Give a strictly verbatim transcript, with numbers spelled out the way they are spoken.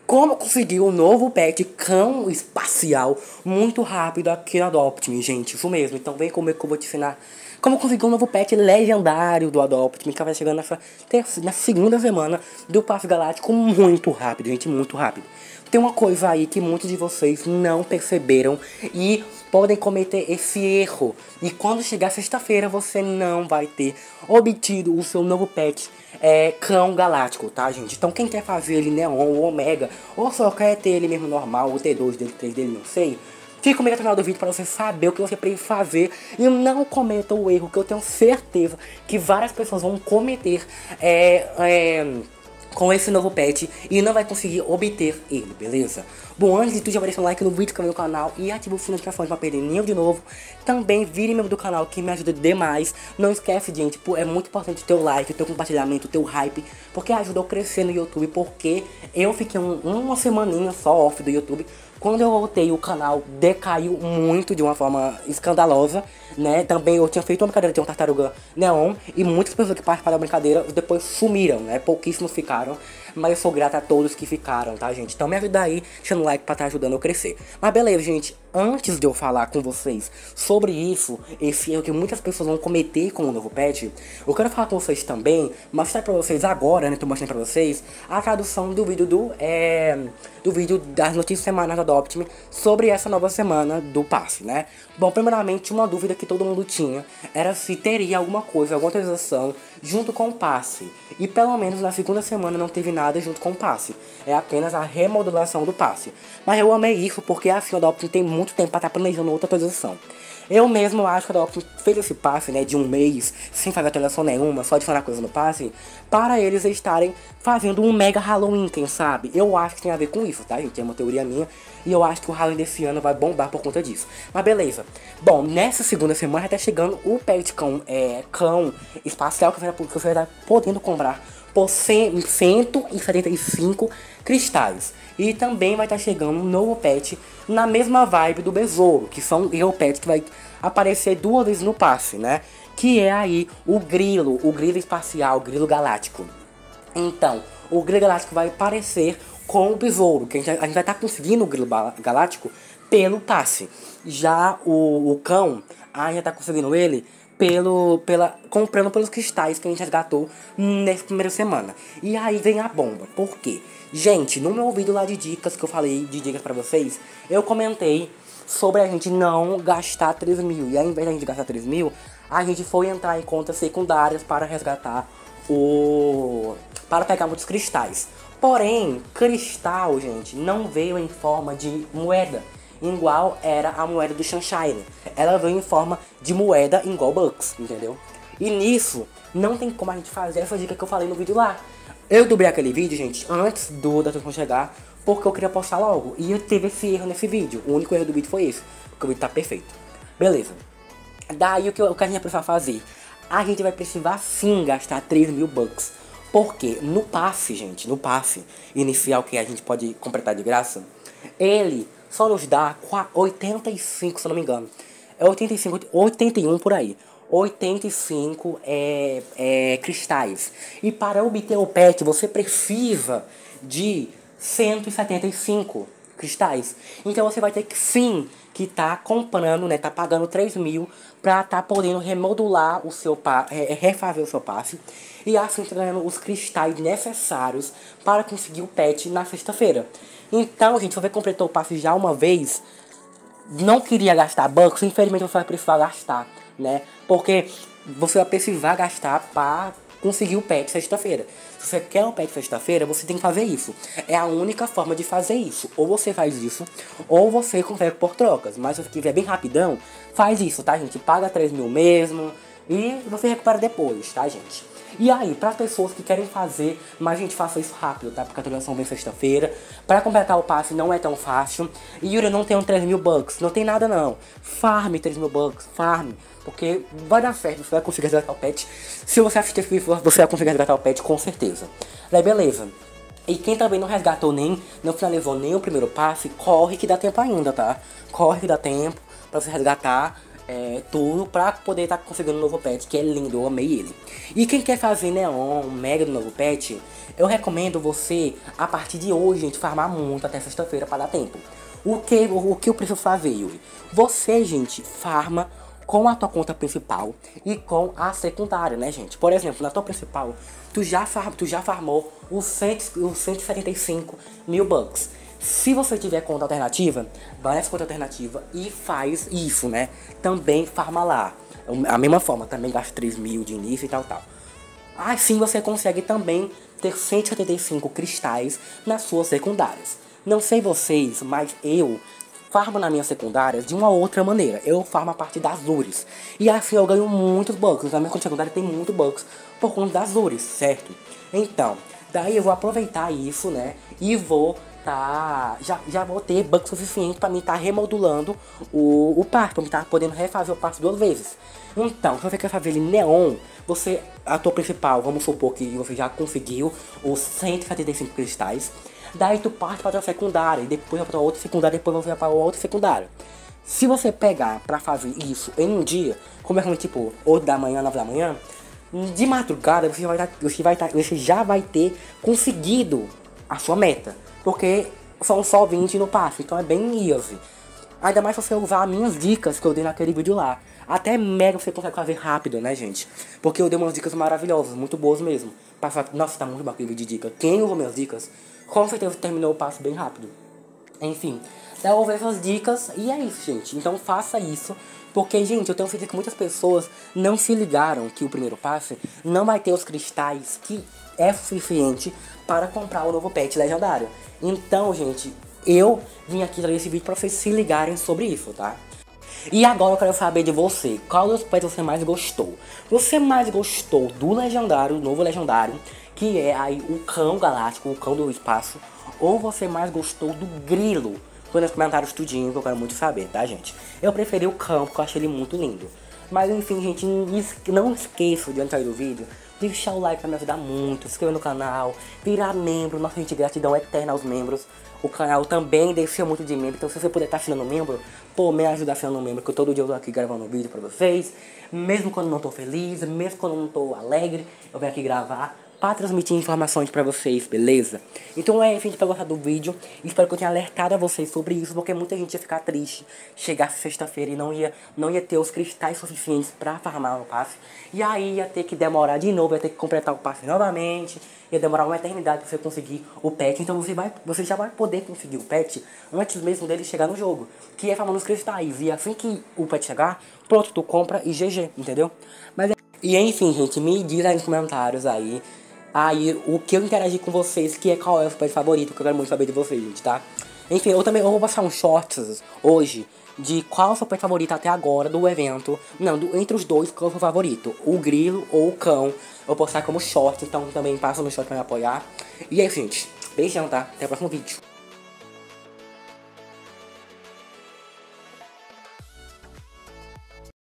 como conseguir um novo pet cão espacial muito rápido aqui na Adopt-me, gente. Isso mesmo. Então vem comigo que eu vou te ensinar como conseguir um novo pet legendário do Adopt-me, que vai chegando nessa, nessa segunda semana do Passe Galáctico muito rápido, gente, muito rápido. Tem uma coisa aí que muitos de vocês não perceberam e podem cometer esse erro. E quando chegar sexta-feira, você não vai ter obtido o seu novo pet é, cão galáctico, tá, gente? Então quem quer fazer ele Neon ou Omega, ou só quer ter ele mesmo normal, o T dois dele, três dele, não sei, fica comigo até o final do vídeo para você saber o que você precisa fazer e não cometa o erro que eu tenho certeza que várias pessoas vão cometer é, é, com esse novo pet e não vai conseguir obter ele, beleza? Bom, antes de tudo, já vai deixar um like no vídeo, inscreve no canal e ativa o sininho de notificações para perder nenhum de novo. Também vire membro do canal, que me ajuda demais. Não esquece, gente, é muito importante o teu like, o teu compartilhamento, o teu hype, porque ajuda eu a crescer no YouTube, porque eu fiquei um, uma semaninha só off do YouTube. Quando eu voltei, o canal decaiu muito de uma forma escandalosa, né? Também eu tinha feito uma brincadeira de uma tartaruga neon e muitas pessoas que participaram da brincadeira depois sumiram, né? Pouquíssimos ficaram, mas eu sou grata a todos que ficaram, tá, gente? Então me ajuda aí, deixando o like pra estar ajudando eu a crescer. Mas beleza, gente, antes de eu falar com vocês sobre isso, esse erro que muitas pessoas vão cometer com o novo pet, eu quero falar com vocês também, mostrar pra vocês agora, né? Tô mostrando pra vocês a tradução do vídeo do, é, do vídeo das notícias semanais do Adopt-me sobre essa nova semana do passe, né? Bom, primeiramente, uma dúvida que todo mundo tinha era se teria alguma coisa, alguma atualização junto com o passe. E pelo menos na segunda semana não teve nada junto com o passe. É apenas a remodulação do passe. Mas eu amei isso porque assim o Adopt-me tem muito tempo para estar planejando outra atualização. Eu mesmo acho que a Adopt fez esse passe, né, de um mês, sem fazer atualização nenhuma, só adicionar coisa no passe, para eles estarem fazendo um mega Halloween, quem sabe? Eu acho que tem a ver com isso, tá, gente? É uma teoria minha, e eu acho que o Halloween desse ano vai bombar por conta disso. Mas beleza. Bom, nessa segunda semana já tá chegando o pet cão, é, cão espacial que você vai estar podendo comprar por cento e setenta e cinco cristais. E também vai estar chegando um novo pet na mesma vibe do besouro, que são o pet que vai aparecer duas vezes no passe, né? Que é aí o grilo, o grilo espacial, o grilo galáctico. Então, o grilo galáctico vai aparecer com o besouro, que a gente, a gente vai estar conseguindo o grilo galáctico pelo passe. Já o, o cão, a gente tá conseguindo ele pelo, pela, comprando pelos cristais que a gente resgatou nessa primeira semana. E aí vem a bomba. Por quê? Gente, no meu vídeo lá de dicas que eu falei, de dicas pra vocês, eu comentei sobre a gente não gastar três mil. E ao invés de a gente gastar três mil, a gente foi entrar em contas secundárias para resgatar o... para pegar muitos cristais. Porém, cristal, gente, não veio em forma de moeda, igual era a moeda do Sunshine. Ela veio em forma de moeda igual Bucks, entendeu? E nisso, não tem como a gente fazer essa dica que eu falei no vídeo lá. Eu dublei aquele vídeo, gente, antes do da transmissão chegar, porque eu queria postar logo. E eu teve esse erro nesse vídeo. O único erro do vídeo foi esse, porque o vídeo tá perfeito. Beleza. Daí o que, o que a gente vai precisar fazer? A gente vai precisar sim gastar três mil bucks. Porque no passe, gente, no passe inicial que a gente pode completar de graça, ele só nos dá oitenta e cinco, se eu não me engano. É oitenta e cinco, oitenta e um por aí. oitenta e cinco é, é, cristais. E para obter o pet, você precisa de cento e setenta e cinco cristais. Então você vai ter que sim, que tá comprando, né, tá pagando três mil pra tá podendo remodular o seu passe, é, refazer o seu passe. E assim trazendo os cristais necessários para conseguir o pet na sexta-feira. Então, gente, se você completou o passe já uma vez, não queria gastar bucks, infelizmente você vai precisar gastar, né? Porque você vai precisar gastar para conseguir o pet sexta-feira. Se você quer o pet sexta-feira, você tem que fazer isso. É a única forma de fazer isso. Ou você faz isso, ou você consegue por trocas. Mas se você quiser bem rapidão, faz isso, tá, gente? Paga três mil mesmo e você recupera depois, tá, gente? E aí, para as pessoas que querem fazer, mas a gente faça isso rápido, tá? Porque a atualização vem sexta-feira. Para completar o passe não é tão fácil. E Yuri, não tem um três mil bucks, não tem nada não. Farme três mil bucks, farme. Porque vai dar certo, você vai conseguir resgatar o pet. Se você assistir esse vídeo, você vai conseguir resgatar o pet com certeza. Daí beleza. E quem também não resgatou nem, não finalizou nem o primeiro passe, corre que dá tempo ainda, tá? Corre que dá tempo pra você resgatar. é, tudo pra poder estar tá conseguindo um novo pet, que é lindo, eu amei ele. E quem quer fazer Neon, mega do novo pet, eu recomendo você, a partir de hoje, gente, farmar muito até sexta-feira pra dar tempo. O que, o, o que eu preciso fazer, Yuri? Você, gente, farma com a tua conta principal e com a secundária, né, gente? Por exemplo, na tua principal, tu já, far, tu já farmou os, cento, os cento e setenta e cinco mil bucks. Se você tiver conta alternativa, vai nessa conta alternativa e faz isso, né? Também farma lá. A mesma forma, também gasta três mil de início e tal, tal. Assim você consegue também ter cento e setenta e cinco cristais nas suas secundárias. Não sei vocês, mas eu farmo na minha secundária de uma outra maneira. Eu farmo a partir das Azures. E assim eu ganho muitos bucks. Na minha conta secundária tem muitos bucks por conta das Azures, certo? Então, daí eu vou aproveitar isso, né? E vou tá... Já, já vou ter bucks suficiente pra mim estar tá remodulando o, o parque. Pra mim estar tá podendo refazer o parque duas vezes. Então, se você quer fazer ele neon, você, a tua principal, vamos supor que você já conseguiu os cento e setenta e cinco cristais. Daí tu parte para a secundária, e depois para outra secundária, depois você vai para outra secundária. Se você pegar para fazer isso em um dia, como é tipo oito da manhã, nove da manhã, de madrugada você, vai, você, vai, você já vai ter conseguido a sua meta. Porque são só vinte no passe, então é bem easy. Ainda mais se você usar as minhas dicas que eu dei naquele vídeo lá. Até mega você consegue fazer rápido, né, gente? Porque eu dei umas dicas maravilhosas, muito boas mesmo. Passar... Nossa, tá muito bom aquele vídeo de dica. Quem usou minhas dicas, com certeza terminou o passo bem rápido. Enfim, daí eu vou ver essas dicas e é isso, gente. Então faça isso. Porque, gente, eu tenho certeza que muitas pessoas não se ligaram que o primeiro passe não vai ter os cristais que é suficiente para comprar o novo pet legendário. Então, gente, eu vim aqui trazer esse vídeo para vocês se ligarem sobre isso, tá? E agora eu quero saber de você, qual dos pets você mais gostou? Você mais gostou do legendário, do novo legendário, que é aí o cão galáctico, o cão do espaço, ou você mais gostou do grilo? Põe nos comentários tudinho que eu quero muito saber, tá, gente? Eu preferi o cão porque eu achei ele muito lindo. Mas enfim, gente, não esqueça de antes do vídeo de deixar o like pra me ajudar muito, se inscrever no canal, virar membro. Nossa, gente, gratidão eterna aos membros. O canal também deixa muito de membro, então se você puder estar assinando membro, pô, me ajuda assinando membro, que todo dia eu tô aqui gravando um vídeo pra vocês. Mesmo quando não tô feliz, mesmo quando não tô alegre, eu venho aqui gravar para transmitir informações pra vocês, beleza? Então é, gente, pra gostar do vídeo, espero que eu tenha alertado a vocês sobre isso, porque muita gente ia ficar triste, chegar sexta-feira e não ia, não ia ter os cristais suficientes pra farmar o passe, e aí ia ter que demorar de novo, ia ter que completar o passe novamente, ia demorar uma eternidade pra você conseguir o pet, então você, vai, você já vai poder conseguir o pet antes mesmo dele chegar no jogo, que é farmando os cristais, e assim que o pet chegar, pronto, tu compra e G G, entendeu? Mas, e enfim, gente, me diz aí nos comentários aí, aí o que eu interagi com vocês, que é qual é o seu pet favorito, que eu quero muito saber de vocês, gente, tá? Enfim, eu também eu vou passar uns shorts hoje de qual é o seu pet favorito até agora do evento. Não, do, entre os dois, qual é o seu favorito? O grilo ou o cão? Eu vou postar como short, então também passa no short pra me apoiar. E é isso, gente. Beijão, tá? Até o próximo vídeo.